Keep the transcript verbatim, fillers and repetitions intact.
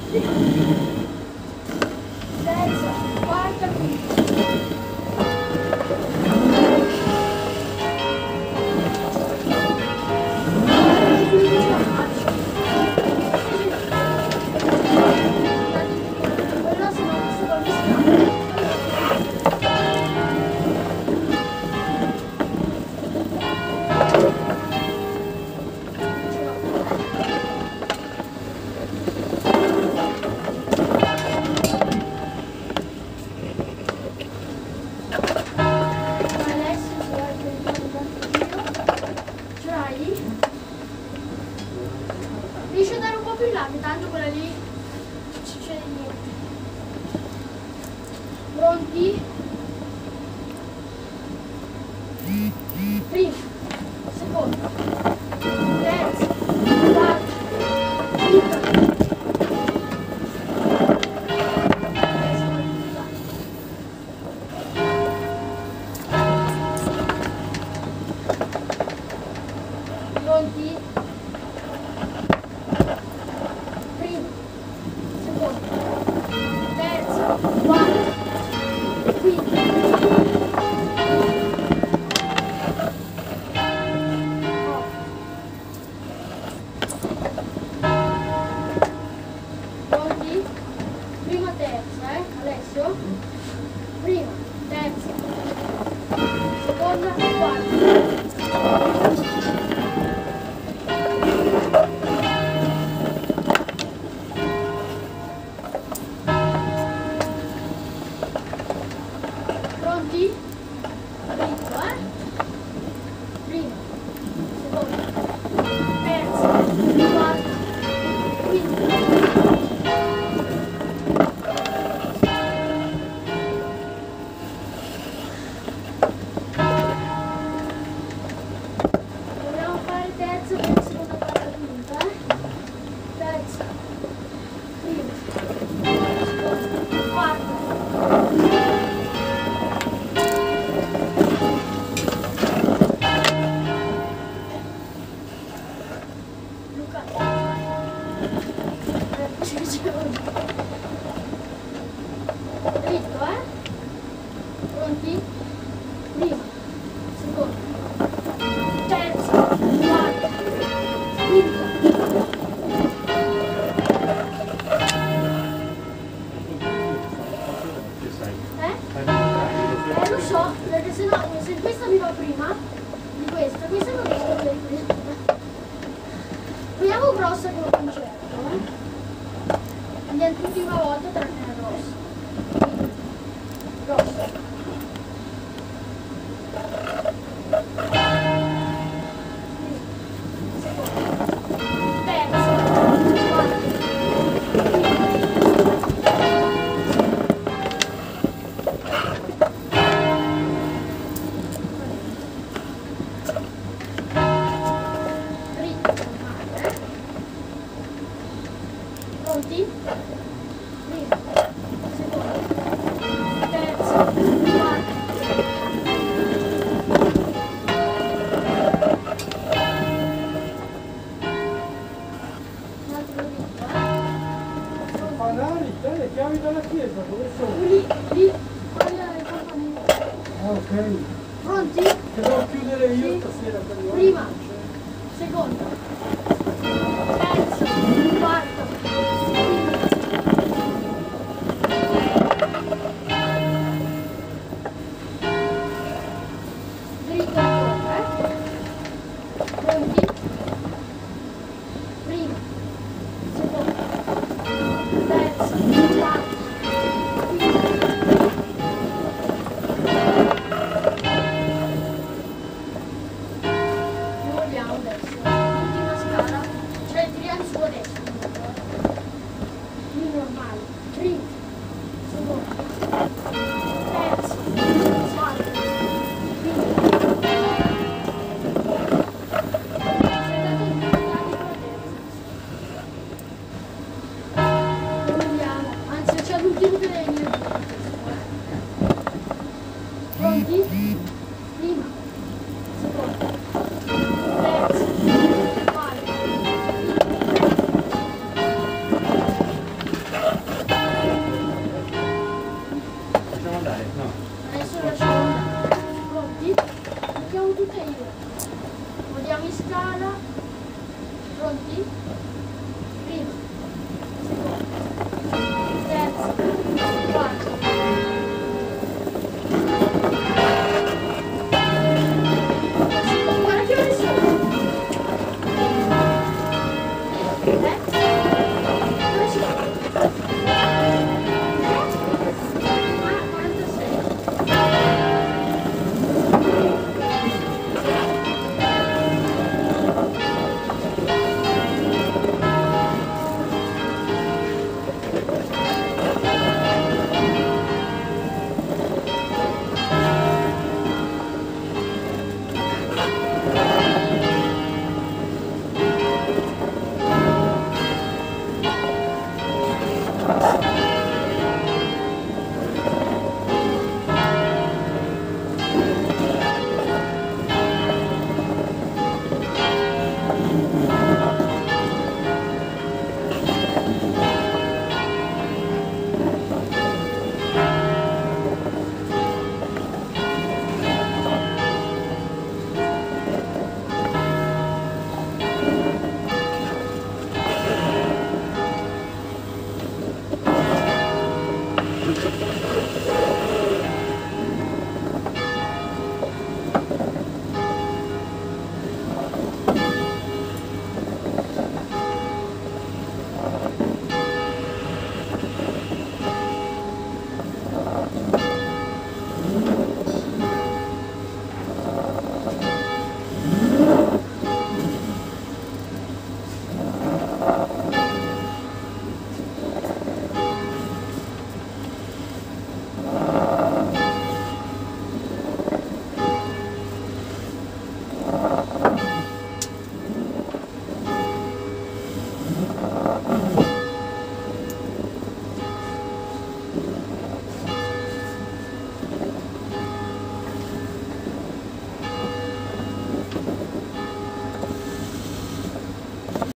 terza, quarta, quinta. Riesci a dare un po' più in là, che tanto quella lì non succede niente. Pronti? Prima, seconda, terza, quarta, quinta. Pronti? Prima, seconda, terza, quarta, quinta. Pronti? Prima, terza, eh? Alessio? Prima, terza, seconda, quarta. Pronti? Dritto, eh? Prima, seconda, terza, quarta, quinta. Dobbiamo fare terza, prima, seconda, quarta, quinta, eh? Terza, prima, seconda, quarta. Luca, eh, ci dicevo. Dritto, eh? Pronti? Prima, seconda, terza, quarta, quinta. Eh? Eh, lo so, perché sennò se questa mi va prima di questa, questa non riesco a vedere prima. Vediamo grossa come concerto, eh? Andiamo tutti una volta tranne la grossa. Grossa. Terza, quarta, dritto, eh? Pronti? Prima, seconda, terza, quarta. Un altro dritto, eh? Fanari, dai, le chiavi della chiesa, dove sono? Lì, lì, quella è il campanello. Ah, ok. Pronti? Che devo chiudere io Sì. stasera per io. Prima, seconda, terza, quarta, quinta. Dritto ancora, eh? Pronti? Prima, seconda, terza, quarta, quinta. Che vogliamo adesso? L'ultima scala, cioè tiriamo su adesso. Ecco.